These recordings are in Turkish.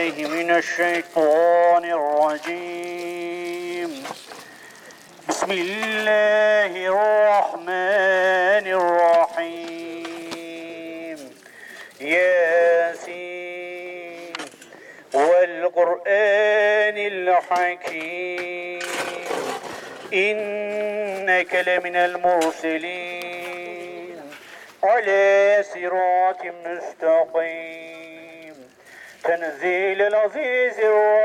بالله من الشيطان الرجيم بسم الله الرحمن الرحيم ياسين والقرآن الحكيم إنك لمن المرسلين على صراط مستقيم تنزيل العزيز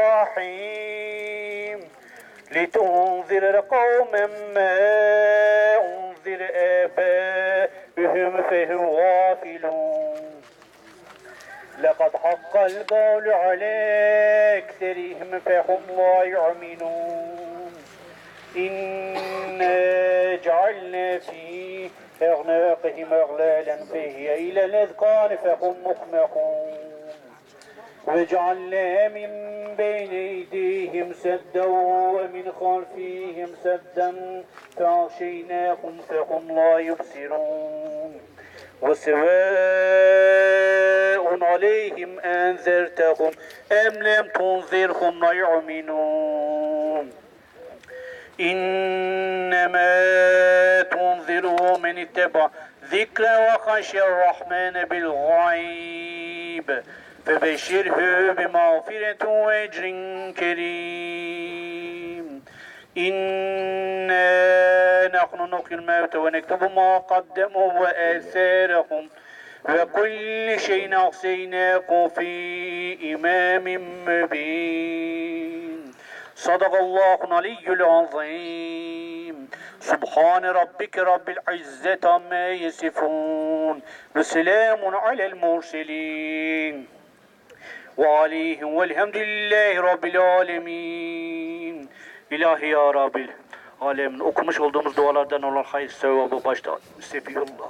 الرحيم لتنذر قوما ما أنذر آباؤهم فهم غافلون لقد حق القول على أكثرهم فهم لا يؤمنون إنا جعلنا في أعناقهم أغلالا فهي إلى الأذقان فهم مقمحون وجعلنا من بين أيديهم سدا ومن خلفهم سدا فأغشيناهم فهم لا يبصرون وسواء عليهم أنذرتهم أم لم تنذرهم لا يؤمنون إنما تنذر من اتبع ذكر وخشى الرحمن بالغيب فبشره بمغفرة وأجر كريم إنا نحن نحيي الموتى ونكتب ما قدموا وآثارهم وكل شيء أحصيناه في إمام مبين صدق الله العلي العظيم سبحان ربك رب العزة عما يصفون وسلام على المرسلين وعليهم والحمد لله Rabbil alemin. İlahi ya Rabbil alemin. Okumuş olduğumuz dualardan olan hayır sevabı başta Sefiyullah,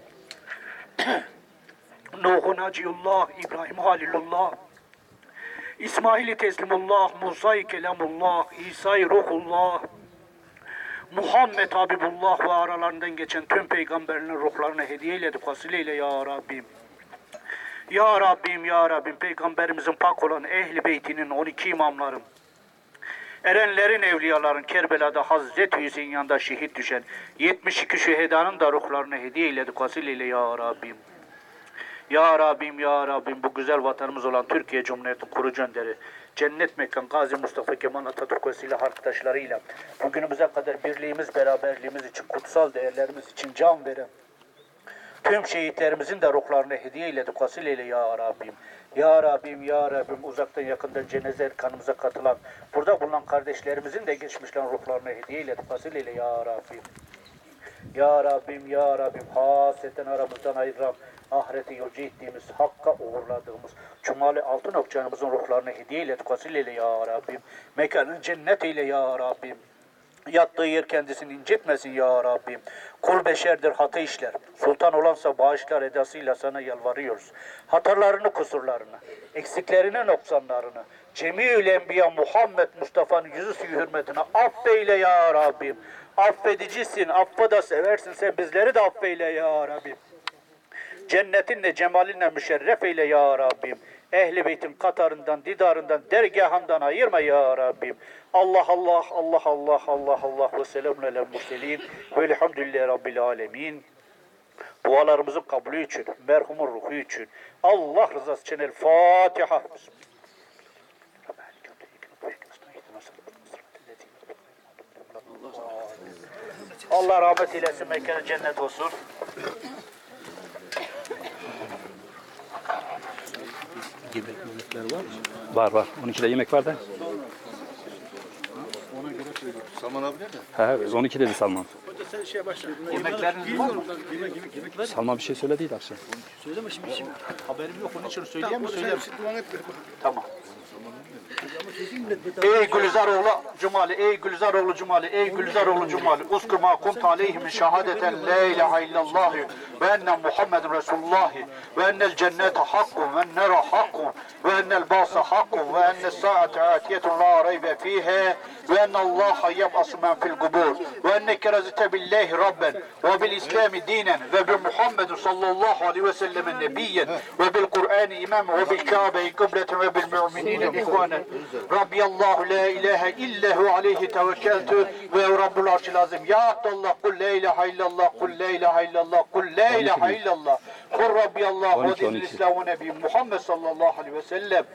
Nuh'un Haciyullah, İbrahim Halilullah, İsmail-i Teslimullah, Musa-i Kelamullah, İsa-i Ruhullah, Muhammed Habibullah ve aralarından geçen tüm peygamberlerin ruhlarına hediye eyledik vasileyle ya Rabbim. Ya Rabbim, Ya Rabbim, Peygamberimizin pak olan Ehl-i Beytinin 12 imamların, erenlerin, evliyaların, Kerbela'da Hazreti Hüseyin yanında şehit düşen 72 şühedanın da ruhlarına hediye eyledik vasileyle ya Rabbim. Ya Rabbim, Ya Rabbim, bu güzel vatanımız olan Türkiye Cumhuriyeti kurucu önderi, cennet mekan Gazi Mustafa Kemal Atatürk ve silah arkadaşlarıyla bugünümüze kadar birliğimiz, beraberliğimiz için, kutsal değerlerimiz için can veren tüm şehitlerimizin de ruhlarına hediye eyledik vasileyle ya Rabbim. Ya Rabbim, Ya Rabbim, uzaktan yakından cenaze erkanımıza katılan, burada bulunan kardeşlerimizin de geçmişlerin ruhlarına hediye eyledik vasileyle ya Rabbim. Ya Rabbim, Ya Rabbim, hasreten aramızdan ayıran, ahirete yolcu ettiğimiz, hakka uğurladığımız Cumali Altın Okçağımızın ruhlarına hediye eyledik vasileyle ya Rabbim. Mekanın cennet eyle ya Rabbim. Yattığı yer kendisini incitmesin ya Rabbim. Kul beşerdir, hata işler. Sultan olansa bağışlar edasıyla sana yalvarıyoruz. Hatalarını, kusurlarını, eksiklerini, noksanlarını, Cemiül Enbiya Muhammed Mustafa'nın yüzü suyu hürmetine affeyle ya Rabbim. Affedicisin, affı da seversin, sen bizleri de affeyle ya Rabbim. Cennetinle, cemalinle müşerref eyle ya Rabbim. Ehl-i Beyt'in katarından, didarından, dergahından ayırma ya Rabbim. Allah Allah, Allah Allah, Allah Allah ve selamun alel murselin ve elhamdülillahi Rabbil alemin. Dualarımızın kabulü için, merhumun ruhu için, Allah rızası için El Fatiha. Allah rahmet eylesin, mekanı cennet olsun. Yemekler var mı? Var. 12'de yemek var da. Ona göre söylüyorum. Salman abi nerede? He, 12 dedi Salman. Hoca sen şeye başla. Yemekleriniz var mı? Yemek var. Salman bir şey söylediydi akşam. Söyleme şimdi. Haberim yok, onun için söyleyeyim mi? Tamam, Söyleyeyim. duan et. Tamam. Ey Gülzaroğlu Cumali, ey Gülzaroğlu Cumali, ey Gülzaroğlu Cumali. Uzkur ma kumt aleyhim şehadeten la ilahe illallah ve enne Muhammeden Resulullah ve ennel cennete hakkun ve ennera hakkun ve ennel basa hakkun ve enne saate atiyetun la reybe fihe ve ennallaha yeb'asu men fil kubur ve enneke razite billahi rabben ve bil islami dinen ve bi Muhammedin sallallahu aleyhi ve sellemen nebiyyen ve bil Kur'an imam ve bil Kabe'yi kıbleten ve bil müminine ihvanen. Rabbiyallahu la ilahe illahu aleyhi tevekkeltü ve Rabbul arşil azim. Ya Allah kul la ilahe illallah, kul la ilahe illallah, kul la ilahe illallah. Kul Rabbiyallahu ve dinil İslam ve Nebi Muhammed sallallahu aleyhi ve sellem.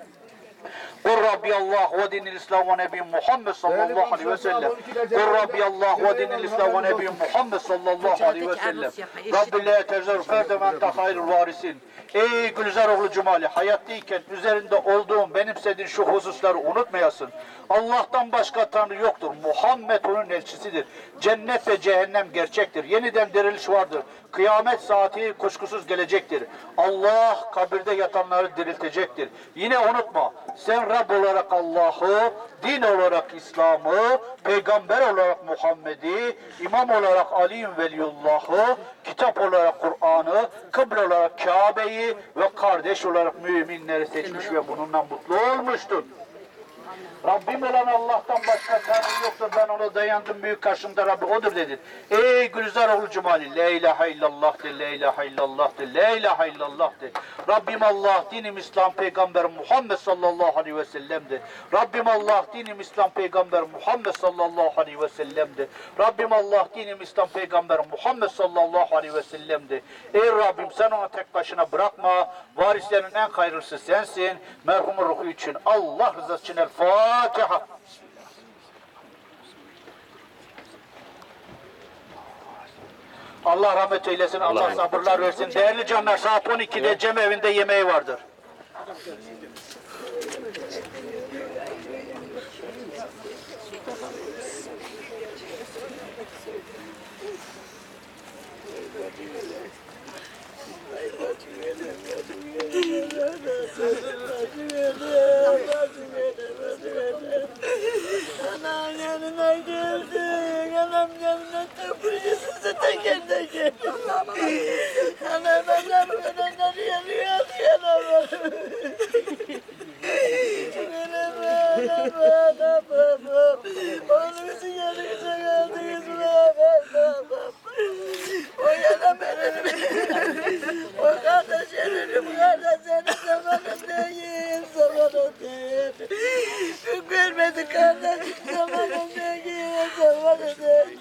Kul Rabbiyallah ve dinil İslam ve Nebi Muhammed sallallahu aleyhi ve sellem. Kul Rabbiyallah ve dinil İslam ve Nebi Muhammed sallallahu aleyhi ve sellem. Rabbi la tezer ferde men tahayrul varisin. Ey Gülzaroğlu Cumali, hayattayken üzerinde olduğum, benimsediğin şu hususları unutmayasın. Allah'tan başka Tanrı yoktur. Muhammed onun elçisidir. Cennet ve cehennem gerçektir. Yeniden diriliş vardır. Kıyamet saati kuşkusuz gelecektir. Allah kabirde yatanları diriltecektir. Yine unutma, sen Rab olarak Allah'ı, din olarak İslam'ı, peygamber olarak Muhammed'i, imam olarak Ali'in Veliyullah'ı, kitap olarak Kur'an'ı, kıble olarak Kabe'yi ve kardeş olarak müminleri seçmiş ve bununla mutlu olmuştun. Rabbim olan Allah'tan başka Tanrı yoktur. Ben ona dayandım, büyük karşımda Rabbi odur dedin. Ey Gülzaroğlu Cumali, la ilahe illallah de, la ilahe illallah de, la ilahe illallah de. Rabbim Allah, dinim İslam, peygamber Muhammed sallallahu aleyhi ve sellem de. Rabbim Allah, dinim İslam, peygamber Muhammed sallallahu aleyhi ve sellem de. Rabbim Allah, dinim İslam, peygamber Muhammed sallallahu aleyhi ve sellem de. Ey Rabbim, sen ona tek başına bırakma. Varislerin en hayırlısı sensin. Merhumun ruhu için, Allah rızası için El Fatiha. Allah rahmet eylesin, Allah sabırlar versin. Değerli canlar, saat 12'de Cem evinde yemeği vardır. Anam yanına geldik, anam yanına tıpırcısızı teker teker. Anam ölenler yanıyor, yanıyor. Oğlum için yanıyorsa kaldıyız mı? O yana benim. O kardeş ölürüm, kardeş senin zamanın değil, zamanın değil. Görmedi kardeşim, zamanın değil, zamanın değil.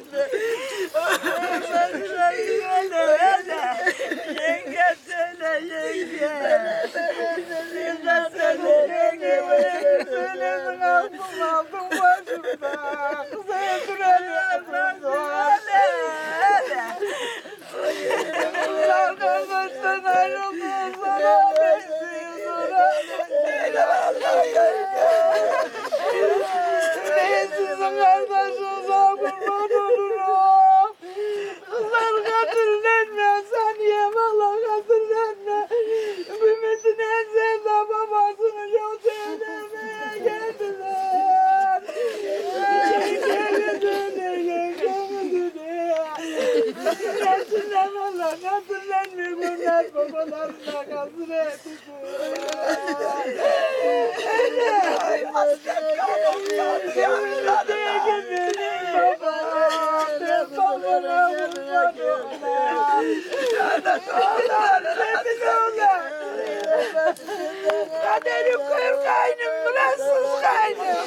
Yenge söyle, yenge. Yenge söyle, yenge. Söylesin aldım başımda. Kızaya duralım. Arkadaştan ayrıldım, sana bekliyorum. Ben sizin kardeşinize kurban olurum. Kızlar katırlenme, saniye valla katırlenme. Ümit'in en sevdiği babasını yok söylemeye geldiler. Katırlen valla, katırlenmiyor bunlar babalarına katırlen. Kaderim kır kaynım, burasız kaynım.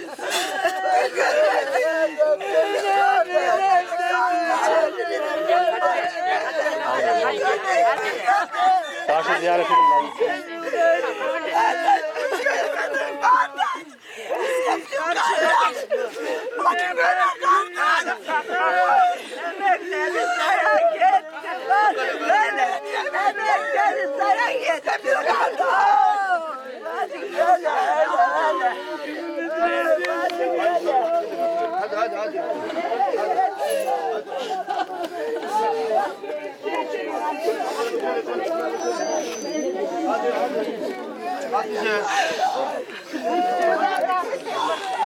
Başı ziyaret edin lazım. Emekleri sana gittiler, emekleri sana gittiler. Hadi gel, Hadi. Hadi. Hatice.